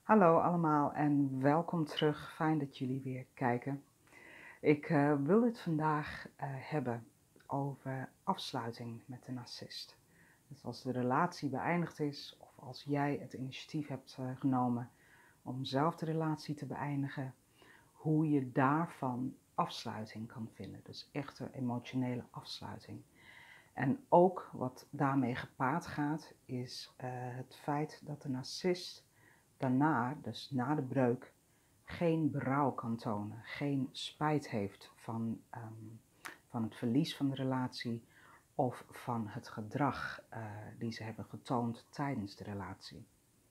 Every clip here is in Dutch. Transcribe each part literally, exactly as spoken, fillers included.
Hallo allemaal en welkom terug. Fijn dat jullie weer kijken. Ik eh, wil het vandaag eh, hebben over afsluiting met de narcist. Dus als de relatie beëindigd is of als jij het initiatief hebt eh, genomen om zelf de relatie te beëindigen, hoe je daarvan afsluiting kan vinden. Dus echte emotionele afsluiting. En ook wat daarmee gepaard gaat is uh, het feit dat de narcist daarna, dus na de breuk, geen berouw kan tonen, geen spijt heeft van, um, van het verlies van de relatie of van het gedrag uh, die ze hebben getoond tijdens de relatie.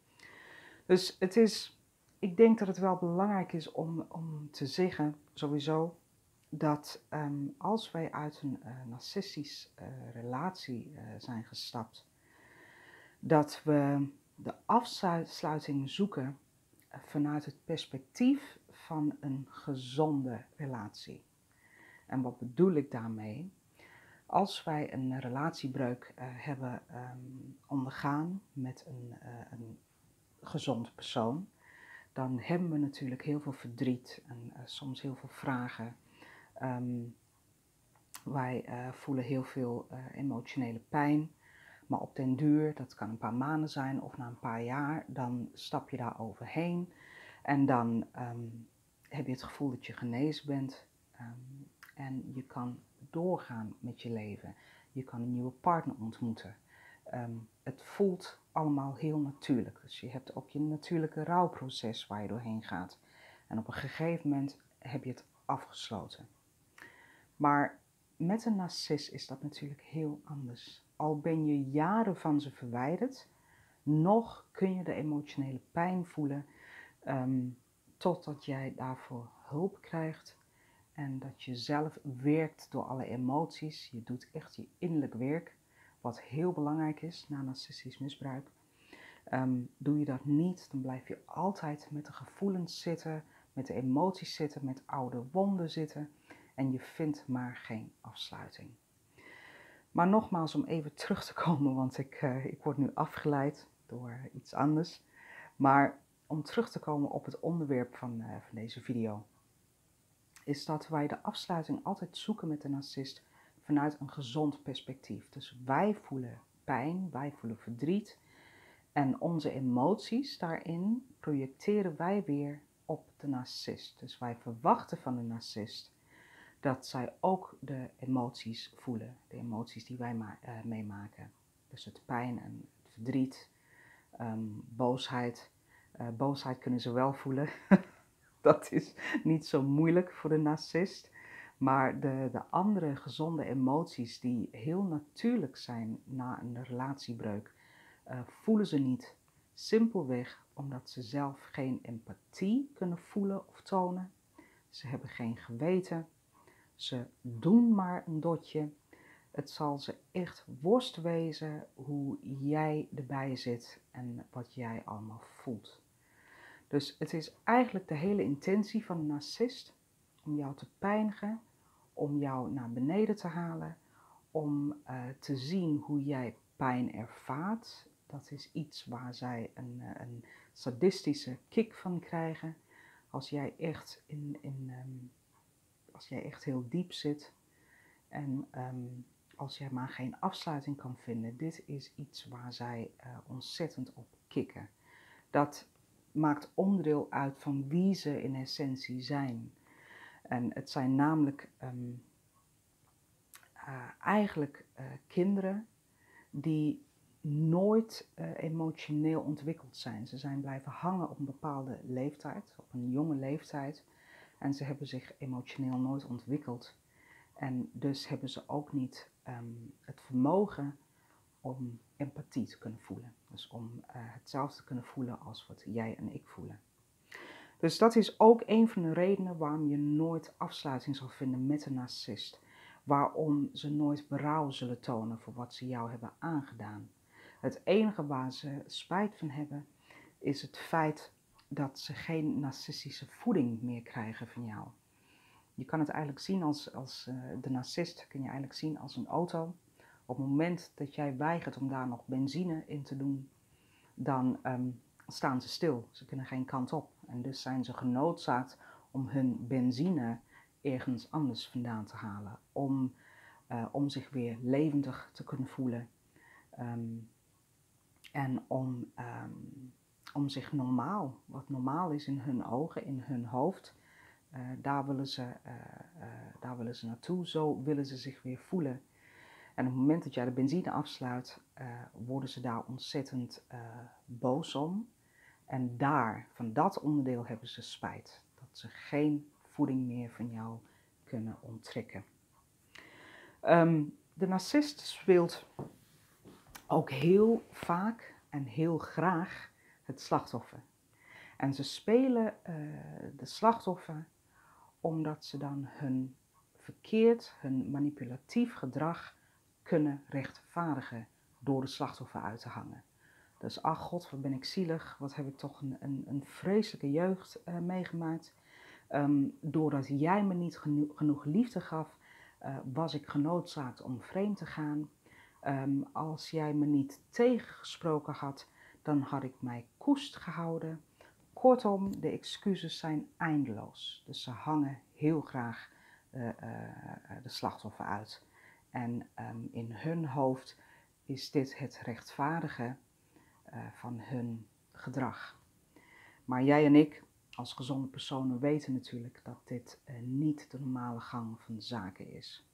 Dus het is, ik denk dat het wel belangrijk is om, om te zeggen, sowieso, dat um, als wij uit een uh, narcistische uh, relatie uh, zijn gestapt, dat we de afsluiting zoeken vanuit het perspectief van een gezonde relatie. En wat bedoel ik daarmee? Als wij een relatiebreuk uh, hebben um, ondergaan met een, uh, een gezond persoon, dan hebben we natuurlijk heel veel verdriet en uh, soms heel veel vragen. Um, wij uh, voelen heel veel uh, emotionele pijn. Maar op den duur, dat kan een paar maanden zijn of na een paar jaar, dan stap je daar overheen. En dan um, heb je het gevoel dat je genezen bent. Um, en je kan doorgaan met je leven. Je kan een nieuwe partner ontmoeten. Um, het voelt allemaal heel natuurlijk. Dus je hebt ook je natuurlijke rouwproces waar je doorheen gaat. En op een gegeven moment heb je het afgesloten. Maar met een narcist is dat natuurlijk heel anders. Al ben je jaren van ze verwijderd, nog kun je de emotionele pijn voelen um, totdat jij daarvoor hulp krijgt en dat je zelf werkt door alle emoties. Je doet echt je innerlijk werk, wat heel belangrijk is na narcistisch misbruik. Um, doe je dat niet, dan blijf je altijd met de gevoelens zitten, met de emoties zitten, met oude wonden zitten. En je vindt maar geen afsluiting. Maar nogmaals, om even terug te komen, want ik, uh, ik word nu afgeleid door iets anders. Maar om terug te komen op het onderwerp van, uh, van deze video, is dat wij de afsluiting altijd zoeken met de narcist vanuit een gezond perspectief. Dus wij voelen pijn, wij voelen verdriet en onze emoties daarin projecteren wij weer op de narcist. Dus wij verwachten van de narcist dat zij ook de emoties voelen, de emoties die wij ma- uh, meemaken. Dus het pijn en het verdriet, um, boosheid. Uh, boosheid kunnen ze wel voelen. Dat is niet zo moeilijk voor de narcist. Maar de, de andere gezonde emoties die heel natuurlijk zijn na een relatiebreuk, uh, voelen ze niet. Simpelweg omdat ze zelf geen empathie kunnen voelen of tonen. Ze hebben geen geweten. Ze doen maar een dotje. Het zal ze echt worst wezen hoe jij erbij zit en wat jij allemaal voelt. Dus het is eigenlijk de hele intentie van een narcist om jou te pijnigen, om jou naar beneden te halen, om uh, te zien hoe jij pijn ervaart. Dat is iets waar zij een, een sadistische kick van krijgen. Als jij echt in, in um, als jij echt heel diep zit en um, als jij maar geen afsluiting kan vinden, dit is iets waar zij uh, ontzettend op kicken. Dat maakt onderdeel uit van wie ze in essentie zijn. En het zijn namelijk um, uh, eigenlijk uh, kinderen die nooit uh, emotioneel ontwikkeld zijn. Ze zijn blijven hangen op een bepaalde leeftijd, op een jonge leeftijd. En ze hebben zich emotioneel nooit ontwikkeld. En dus hebben ze ook niet um, het vermogen om empathie te kunnen voelen. Dus om uh, hetzelfde te kunnen voelen als wat jij en ik voelen. Dus dat is ook een van de redenen waarom je nooit afsluiting zal vinden met een narcist. Waarom ze nooit berouw zullen tonen voor wat ze jou hebben aangedaan. Het enige waar ze spijt van hebben is het feit dat ze geen narcistische voeding meer krijgen van jou. Je kan het eigenlijk zien als, als uh, de narcist kun je eigenlijk zien als een auto. Op het moment dat jij weigert om daar nog benzine in te doen, dan um, staan ze stil. Ze kunnen geen kant op. En dus zijn ze genoodzaakt om hun benzine ergens anders vandaan te halen. Om, uh, om zich weer levendig te kunnen voelen. Um, en om, um, om zich normaal, wat normaal is in hun ogen, in hun hoofd, uh, daar, willen ze, uh, uh, daar willen ze naartoe. Zo willen ze zich weer voelen. En op het moment dat jij de benzine afsluit, uh, worden ze daar ontzettend uh, boos om. En daar, van dat onderdeel, hebben ze spijt. Dat ze geen voeding meer van jou kunnen onttrekken. Um, de narcist speelt ook heel vaak en heel graag het slachtoffer. En ze spelen uh, de slachtoffer omdat ze dan hun verkeerd, hun manipulatief gedrag kunnen rechtvaardigen door de slachtoffer uit te hangen. Dus ach god, wat ben ik zielig, wat heb ik toch een, een, een vreselijke jeugd uh, meegemaakt. Um, doordat jij me niet geno- genoeg liefde gaf, uh, was ik genoodzaakt om vreemd te gaan. Um, als jij me niet tegengesproken had, dan had ik mij koest gehouden. Kortom, de excuses zijn eindeloos. Dus ze hangen heel graag uh, uh, de slachtoffer uit. En um, in hun hoofd is dit het rechtvaardige uh, van hun gedrag. Maar jij en ik, als gezonde personen, weten natuurlijk dat dit uh, niet de normale gang van zaken is.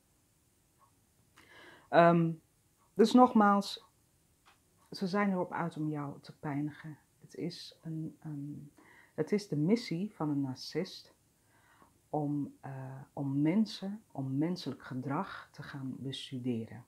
Um, dus nogmaals, ze zijn erop uit om jou te pijnigen. Het is, een, um, het is de missie van een narcist om, uh, om mensen, om menselijk gedrag te gaan bestuderen.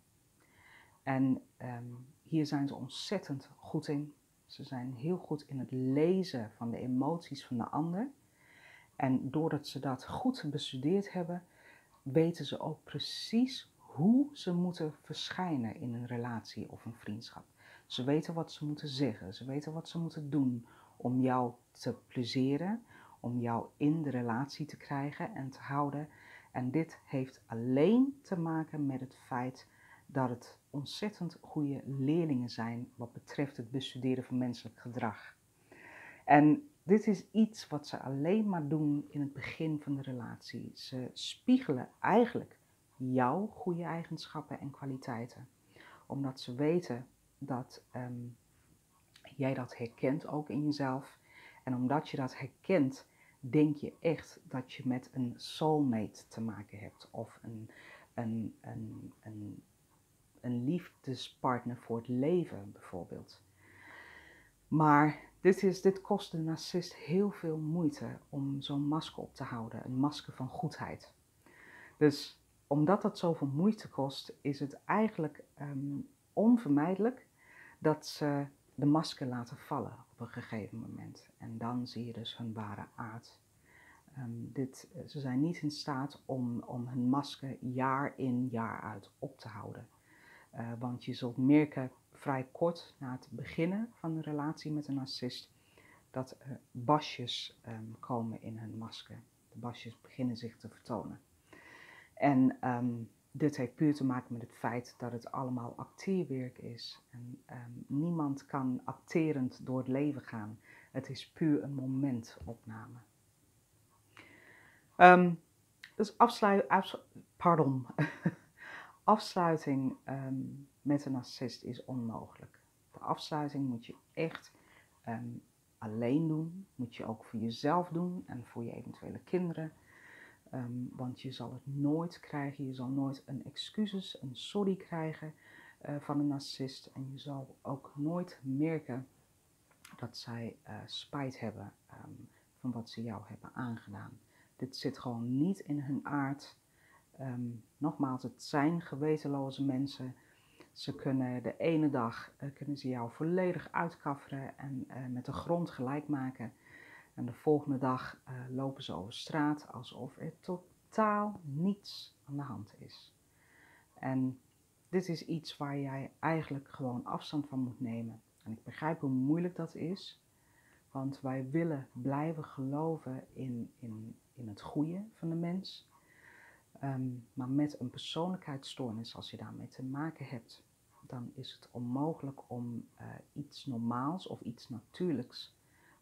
En um, hier zijn ze ontzettend goed in. Ze zijn heel goed in het lezen van de emoties van de ander. En doordat ze dat goed bestudeerd hebben, weten ze ook precies hoe ze moeten verschijnen in een relatie of een vriendschap. Ze weten wat ze moeten zeggen, ze weten wat ze moeten doen om jou te plezieren, om jou in de relatie te krijgen en te houden. En dit heeft alleen te maken met het feit dat het ontzettend goede leerlingen zijn wat betreft het bestuderen van menselijk gedrag. En dit is iets wat ze alleen maar doen in het begin van de relatie. Ze spiegelen eigenlijk jouw goede eigenschappen en kwaliteiten. Omdat ze weten dat um, jij dat herkent ook in jezelf. En omdat je dat herkent, denk je echt dat je met een soulmate te maken hebt. Of een, een, een, een, een liefdespartner voor het leven bijvoorbeeld. Maar dit, is, dit kost de narcist heel veel moeite om zo'n masker op te houden. Een masker van goedheid. Dus omdat dat zoveel moeite kost, is het eigenlijk um, onvermijdelijk dat ze de masker laten vallen op een gegeven moment. En dan zie je dus hun ware aard. Um, dit, ze zijn niet in staat om, om hun masker jaar in jaar uit op te houden. Uh, want je zult merken vrij kort na het beginnen van de relatie met een narcist dat er basjes um, komen in hun masker. De basjes beginnen zich te vertonen. En um, dit heeft puur te maken met het feit dat het allemaal acteerwerk is. En um, niemand kan acterend door het leven gaan. Het is puur een momentopname. Um, dus afsluit, afslu pardon. afsluiting um, met een narcist is onmogelijk. De afsluiting moet je echt um, alleen doen. Moet je ook voor jezelf doen en voor je eventuele kinderen. Um, want je zal het nooit krijgen, je zal nooit een excuses, een sorry krijgen uh, van een narcist. En je zal ook nooit merken dat zij uh, spijt hebben um, van wat ze jou hebben aangedaan. Dit zit gewoon niet in hun aard. Um, nogmaals, het zijn gewetenloze mensen. Ze kunnen de ene dag uh, kunnen ze jou volledig uitkafferen en uh, met de grond gelijk maken. En de volgende dag uh, lopen ze over straat alsof er totaal niets aan de hand is. En dit is iets waar jij eigenlijk gewoon afstand van moet nemen. En ik begrijp hoe moeilijk dat is. Want wij willen blijven geloven in, in, in het goede van de mens. Um, maar met een persoonlijkheidsstoornis, als je daarmee te maken hebt, dan is het onmogelijk om uh, iets normaals of iets natuurlijks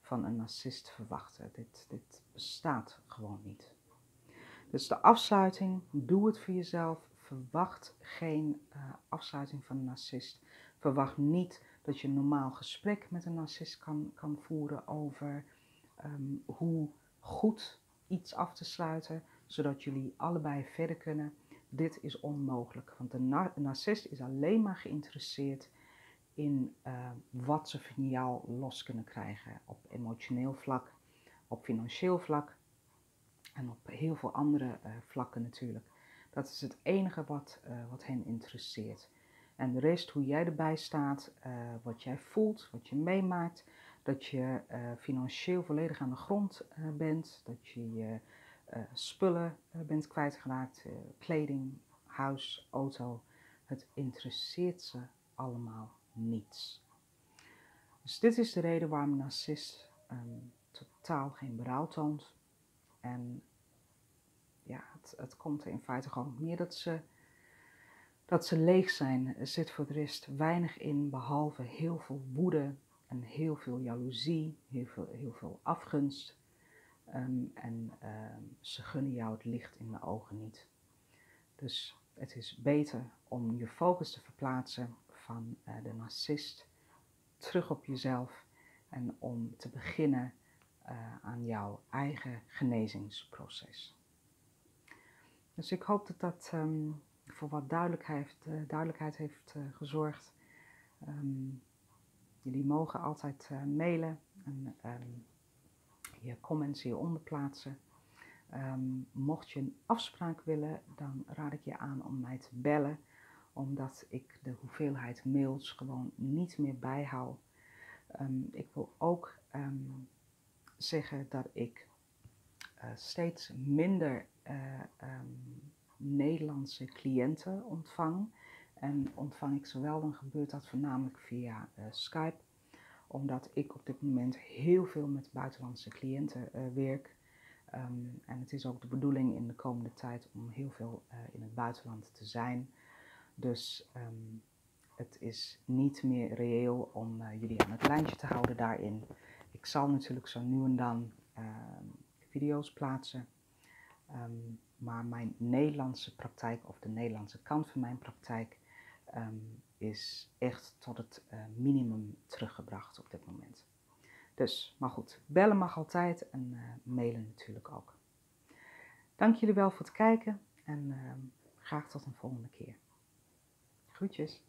van een narcist verwachten. Dit, dit bestaat gewoon niet. Dus de afsluiting, doe het voor jezelf. Verwacht geen uh, afsluiting van een narcist. Verwacht niet dat je een normaal gesprek met een narcist kan, kan voeren over um, hoe goed iets af te sluiten, zodat jullie allebei verder kunnen. Dit is onmogelijk, want de nar- narcist is alleen maar geïnteresseerd in uh, wat ze van jou los kunnen krijgen op emotioneel vlak, op financieel vlak en op heel veel andere uh, vlakken natuurlijk. Dat is het enige wat, uh, wat hen interesseert. En de rest, hoe jij erbij staat, uh, wat jij voelt, wat je meemaakt, dat je uh, financieel volledig aan de grond uh, bent, dat je je uh, spullen uh, bent kwijtgeraakt, uh, kleding, huis, auto. Het interesseert ze allemaal niets. Dus dit is de reden waarom een narcist um, totaal geen berouw toont. En ja, het, het komt er in feite gewoon op neer dat ze, dat ze leeg zijn. Er zit voor de rest weinig in, behalve heel veel woede en heel veel jaloezie, heel veel, heel veel afgunst. Um, en um, ze gunnen jou het licht in de ogen niet. Dus het is beter om je focus te verplaatsen van uh, de narcist terug op jezelf en om te beginnen uh, aan jouw eigen genezingsproces. Dus ik hoop dat dat um, voor wat duidelijkheid, uh, duidelijkheid heeft uh, gezorgd. Um, jullie mogen altijd uh, mailen en um, je comments hieronder plaatsen. Um, mocht je een afspraak willen, dan raad ik je aan om mij te bellen, omdat ik de hoeveelheid mails gewoon niet meer bijhoud. Um, ik wil ook um, zeggen dat ik uh, steeds minder uh, um, Nederlandse cliënten ontvang. En ontvang ik ze wel, dan gebeurt dat voornamelijk via uh, Skype. Omdat ik op dit moment heel veel met buitenlandse cliënten uh, werk. Um, en het is ook de bedoeling in de komende tijd om heel veel uh, in het buitenland te zijn. Dus um, het is niet meer reëel om uh, jullie aan het lijntje te houden daarin. Ik zal natuurlijk zo nu en dan uh, video's plaatsen. Um, maar mijn Nederlandse praktijk, of de Nederlandse kant van mijn praktijk, um, is echt tot het uh, minimum teruggebracht op dit moment. Dus, maar goed, bellen mag altijd en uh, mailen natuurlijk ook. Dank jullie wel voor het kijken en uh, graag tot een volgende keer. Groetjes!